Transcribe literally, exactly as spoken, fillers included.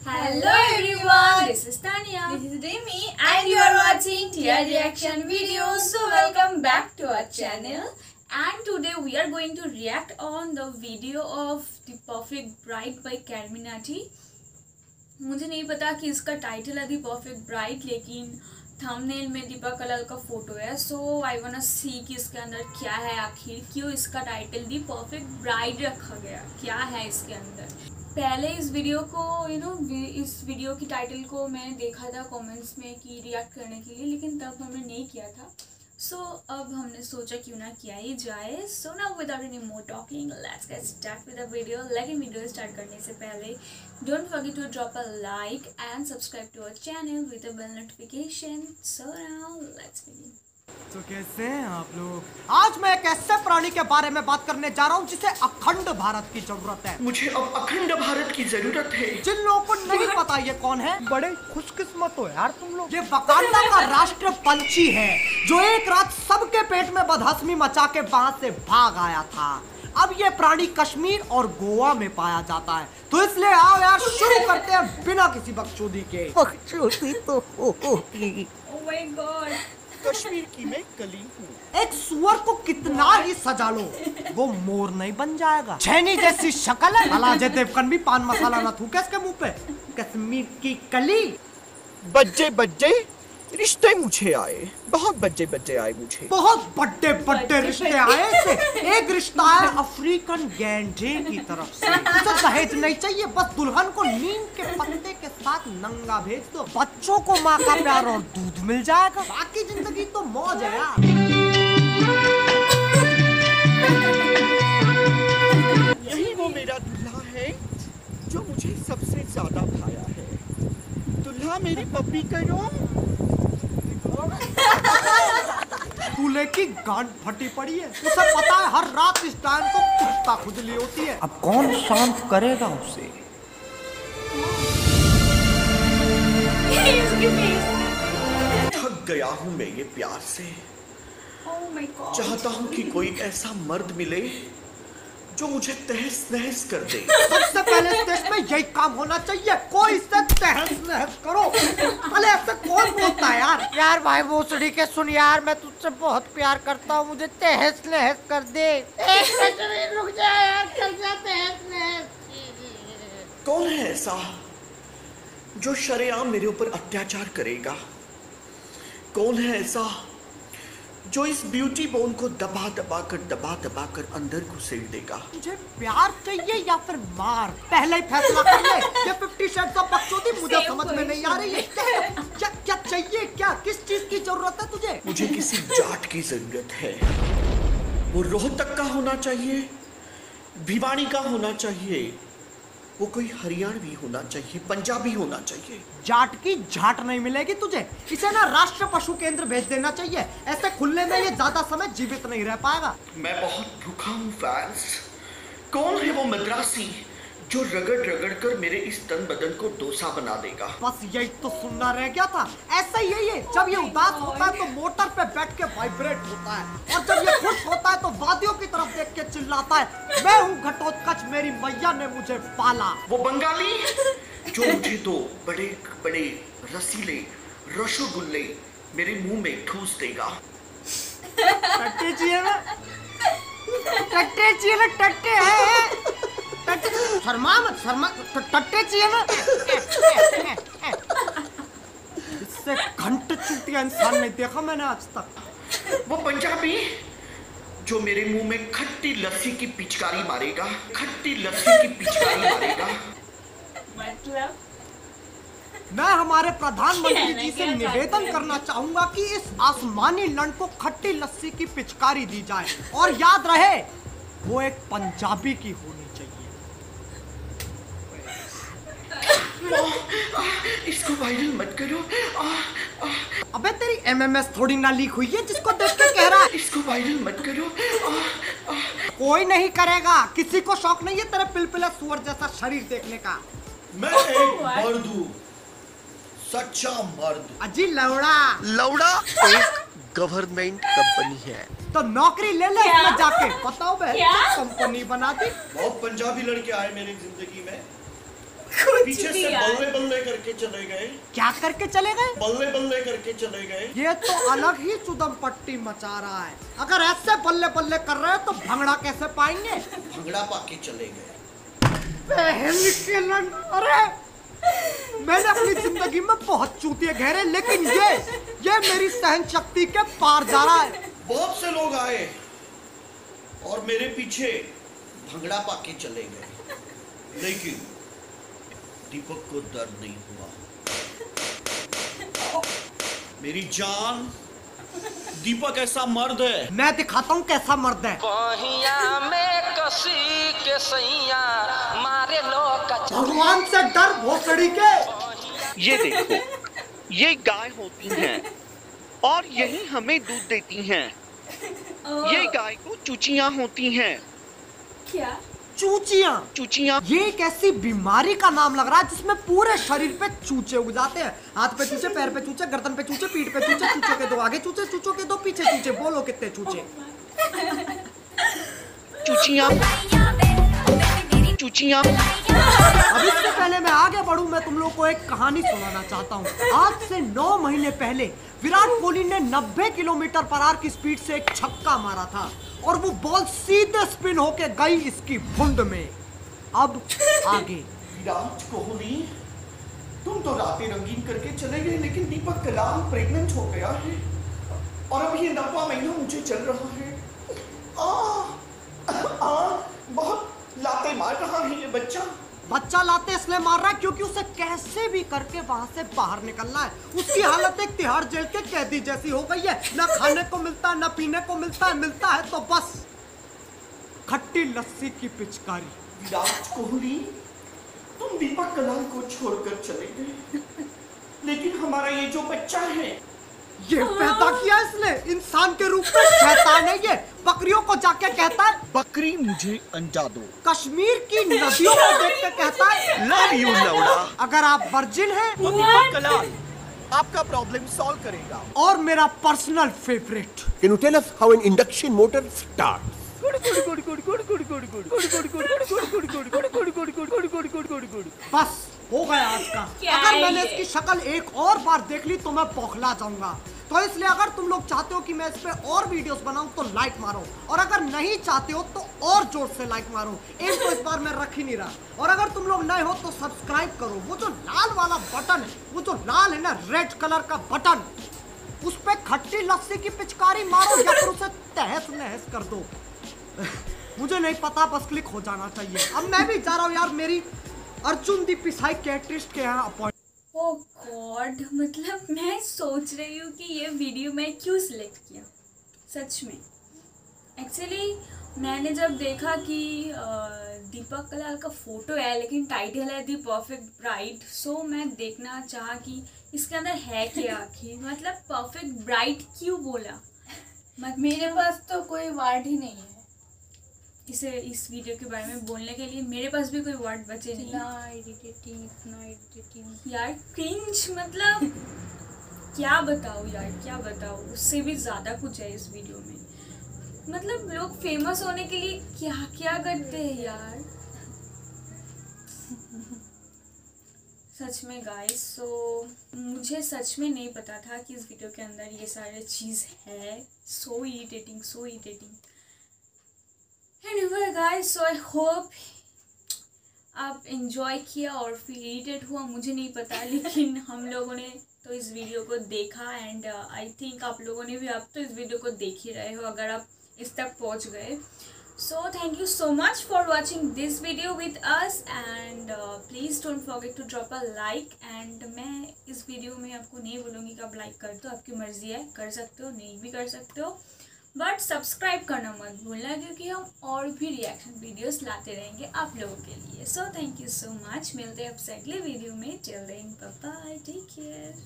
Hello everyone, this is Tanya. This is Demi And you are watching T R Reaction videos. So welcome back to our channel. And today we are going to react on the video of The Perfect Bride by Carminati. मुझे नहीं पता कि इसका title है The Perfect Bride, लेकिन thumbnail में Deepa colour का photo है. सो आई वांट टू सी कि इसके अंदर क्या है, आखिर क्यों इसका टाइटल The Perfect Bride रखा गया, क्या है इसके अंदर. पहले इस वीडियो को यू नो इस वीडियो की टाइटल को मैंने देखा था कमेंट्स में कि रिएक्ट करने के लिए, लेकिन तब हमने नहीं किया था. सो so, अब हमने सोचा क्यों ना किया ही जाए. So now without any more talking let's get start with the video. लेकिन वीडियो स्टार्ट करने से पहले don't forget to drop a like and subscribe to our channel with a bell notification. So now let's begin. तो कैसे हैं आप लोग? आज मैं एक ऐसे प्राणी के बारे में बात करने जा रहा हूँ जिसे अखंड भारत की जरूरत है. मुझे अब अखंड भारत की जरूरत है. जिन लोगों को नहीं पता ये कौन है, बड़े खुशकिस्मत हो यार तुम लोग. ये वकांडा का राष्ट्र पंछी है जो एक रात सबके पेट में बदहजमी मचा के वहां से भाग आया था. अब ये प्राणी कश्मीर और गोवा में पाया जाता है. तो इसलिए आओ यार शुरू करते हैं बिना किसी बकचोदी के. बकचोदी तो होगी. ओह माय गॉड. कश्मीर की मैं कली हूँ. एक सुअर को कितना ही सजा लो वो मोर नहीं बन जाएगा. छेनी जैसी शक्ल है. अलाजे देवकन भी पान मसाला ना थूके इसके मुंह पे. कश्मीर की कली. बच्चे बच्चे रिश्ते मुझे आए, बहुत बच्चे बच्चे आए मुझे. बहुत बड़े बड़े रिश्ते आए से. एक रिश्ता है अफ्रीकन गैंडे की तरफ से. उसे दहेज नहीं चाहिए, बस दुल्हन को नीम के पत्ते के साथ नंगा भेज दो. बच्चों को माँ का प्यार और दूध मिल जाएगा. बाकी जिंदगी तो मौज है यार. यही वो मेरा दूल्हा है जो मुझे सबसे ज्यादा भाया है. दूल्हा मेरी पप्पी करो. दूल्हे की गांड फटी पड़ी है. उसे पता है हर रात इस टाइम को कुत्ता खुजली होती है. अब कौन शांत करेगा उसे? थक गया हूँ मैं ये प्यार से. Oh my god. चाहता हूँ कि कोई ऐसा मर्द मिले जो मुझे तहस नहस कर दे. सबसे पहले इस देश में यही काम होना चाहिए. कोई से तहस नहस करो. अरे ऐसे कौन बोलता है यार? यार भाई भोसड़ी के सुन यार, मैं तुझसे बहुत प्यार करता हूँ, मुझे तहस नहस कर दे. एक मिनट रुक जा यार, कर जा तहस नहस. कौन है ऐसा जो शरेआम मेरे ऊपर अत्याचार करेगा? कौन है ऐसा जो इस ब्यूटी बोन को दबा दबा कर दबा दबा कर अंदर घुसेड़ देगा? मुझे प्यार चाहिए या फिर मार? पहले ही फैसला कर ले. ये फिफ्टी शेड्स ऑफ बकचोदी मुझे समझ में नहीं आ रही है. क्या क्या चाहिए? क्या किस चीज की जरूरत है तुझे? मुझे किसी जाट की जरूरत है. वो रोहतक का होना चाहिए, भिवानी का होना चाहिए, वो कोई हरियाणवी होना चाहिए, पंजाबी होना चाहिए. जाट की झाट नहीं मिलेगी तुझे. इसे ना राष्ट्र पशु केंद्र भेज देना चाहिए. ऐसे खुलने में ये ज्यादा समय जीवित नहीं रह पाएगा. मैं बहुत भूखा हूँ फैंस. कौन है वो मद्रासी जो रगड़ रगड़ कर मेरे इस तन बदन को डोसा बना देगा? बस यही तो सुनना रह गया था. ऐसा ही है ये. जब ये उदास होता है तो मोटर पे बैठ के वाइब्रेट होता है, और जब ये खुश होता है तो वादियों की तरफ देख के चिल्लाता है, मैं हूँ घटोत्कच, मेरी मैया ने मुझे पाला. वो बंगाली जो मुझे तो बड़े बड़े रसीले रसगुल्ले मेरे मुंह में ठूस देगा. टट्टे चाहिए ना, टट्टे चाहिए ना, टट्टे है. शर्मा मत, शर्मा. टट्टे चाहिए ना. इससे घंट चूतिया इंसान नहीं देखा मैंने आज तक. वो पंजाबी जो मेरे मुंह में खट्टी लस्सी की पिचकारी मारेगा, खट्टी लस्सी की पिचकारी मारेगा. मतलब मैं हमारे प्रधानमंत्री जी से निवेदन करना चाहूंगा कि इस आसमानी लंड को खट्टी लस्सी की पिचकारी दी जाए, और याद रहे वो एक पंजाबी की होनी चाहिए. इसको वायरल मत करो. आ, आ, अबे तेरी एमएमएस थोड़ी ना लीक हुई है जिसको देख के कह रहा है. इसको वायरल मत करो. आ, आ, कोई नहीं करेगा. किसी को शौक नहीं है तेरे पिलपिला सुअर जैसा शरीर देखने का. मैं एक मर्द हूँ, सच्चा मर्द. अजी लौड़ा. लौड़ा एक गवर्नमेंट कंपनी है तो नौकरी ले ले इसमें जाके. बताओ बहन, क्या? कंपनी बना दी. बहुत पंजाबी लड़के आए मेरी जिंदगी में. पीछे से बल्ले बल्ले करके चले गए। क्या करके चले गए? बल्ले बल्ले करके चले गए। ये तो अलग ही चुदम पट्टी मचा रहा है। अगर ऐसे बल्ले बल्ले कर रहे हैं तो भंगड़ा कैसे पाएंगे? भंगड़ा पाके चले गए। बहन के लन, अरे मैंने अपनी जिंदगी में बहुत चूतिए घेरे, लेकिन ये ये मेरी सहन शक्ति के पार जा रहा है। बहुत से लोग आए और मेरे पीछे भंगड़ा पाके चले गए, लेकिन दीपक को दर्द नहीं हुआ। मेरी जान, दीपक ऐसा मर्द है। मैं दिखाता हूँ कैसा मर्द है। में कसी के सैया मारे लोग भगवान से डर भोसड़ी के। ये देखो, ये गाय होती हैं और यही हमें दूध देती हैं। ये गाय को चूचियां होती हैं। क्या? चूचियां? चूचियां ये एक ऐसी बीमारी का नाम लग रहा है जिसमें पूरे शरीर पे चूचे उग जाते हैं। हाथ पे चूचे, पैर पे चूचे, गर्दन पे चूचे, पीठ पे चूचे, चूचों के दो आगे चूचे, चूचों के दो पीछे चूचे। बोलो कितने चूचे? चूचियां चूचियां अब इससे पहले मैं आगे बढ़ूं, मैं तुम लोग को एक कहानी सुनाना चाहता हूं। आज से नौ महीने पहले विराट कोहली ने नब्बे किलोमीटर पर आवर की स्पीड से एक छक्का मारा था और वो बॉल सीधे स्पिन होके गई इसकी भुंड में। अब आगे। विराट कोहली, तुम तो रातें रंगीन करके चले गए, लेकिन दीपक कलाल प्रेग्नेंट हो गया है और अब ये नब्बा महीना मुझे चल रहा है। आ, आ, बहुत लाते मार रहा है ये बच्चा। बच्चा लाते इसलिए मार रहा है क्योंकि उसे कैसे भी करके वहां से बाहर निकलना है। उसकी हालत एक तिहाड़ जेल के कैदी जैसी हो गई है। ना खाने को मिलता है, ना पीने को मिलता है, मिलता है तो बस खट्टी लस्सी की पिचकारी। विराट कोहली, तुम दीपक कलाल को छोड़कर चले गए, लेकिन हमारा ये जो बच्चा है, ये पैदा किया इसने इंसान के रूप में। शैतान है ये। बकरियों को जाके कहता है बकरी मुझे अंडा दो। कश्मीर की नदियों को देख के कहता है लव यू लौड़ा। अगर आप वर्जिन हैं तो दीपक कलाल आपका प्रॉब्लम सॉल्व करेगा। और मेरा personal favourite. Can you tell us how an induction motor starts? बस हो गया आज का। क्या अगर है मैंने ये? इसकी शक्ल एक और बार देख ली तो मैं बौखला जाऊंगा। तो इसलिए अगर तुम लोग चाहते हो कि मैं इस पे और वीडियोस बनाऊं तो लाइक मारो, और अगर नहीं चाहते हो तो और जोर से लाइक मारो। एक तो इस बार मैं रख ही नहीं रहा। और अगर तुम लोग नए हो तो सब्सक्राइब करो। वो जो लाल वाला बटन है, वो जो लाल है ना, रेड कलर का बटन, उस पे खट्टी लस्सी की पिचकारी मारो या फिर उसे तहस नहस कर दो। मुझे नहीं पता, बस क्लिक हो जाना चाहिए। अब मैं भी जा रहा हूँ यार, मेरी अर्जुन दीपी साइकियाट्रिस्ट के यहाँ अपॉइंट। ओह गॉड, मतलब मैं सोच रही हूँ कि ये वीडियो मैं क्यों सिलेक्ट किया। सच में एक्चुअली मैंने जब देखा कि दीपक कलाल का फोटो है लेकिन टाइटल है दी परफेक्ट ब्राइड, सो मैं देखना चाहा कि इसके अंदर है क्या आखिर। मतलब परफेक्ट ब्राइड क्यों बोला? मत मेरे पास तो कोई वर्ड ही नहीं है इसे इस वीडियो के बारे में बोलने के लिए। मेरे पास भी कोई वर्ड बचे नहीं इतना इरिटेटिंग, इतना इरिटेटिंग यार। क्रिंज, मतलब क्या बताऊँ यार, क्या बताऊँ। उससे भी ज़्यादा कुछ है इस वीडियो में। मतलब लोग फेमस होने के लिए क्या क्या करते हैं यार। सच में गाइस, सो मुझे सच में नहीं पता था कि इस वीडियो के अंदर ये सारे चीज़ है। So irritating, so irritating. Anyway guys, so I hope आप enjoy किया और फिर इरिटेट हुआ, मुझे नहीं पता, लेकिन हम लोगों ने तो इस वीडियो को देखा एंड आई थिंक आप लोगों ने भी, आप तो इस वीडियो को देख ही रहे हो अगर आप इस तक पहुंच गए। So thank you so much for watching this video with us and please don't forget to drop a like. And मैं इस वीडियो में आपको नहीं बोलूँगी कि आप लाइक कर दो, आपकी मर्जी है, कर सकते हो, नहीं भी कर सकते हो, बट सब्सक्राइब करना मत भूलना क्योंकि हम और भी रिएक्शन वीडियोस लाते रहेंगे आप लोगों के लिए। So thank you so much. मिलते हैं अब अगले वीडियो में। Till then bye bye, take care.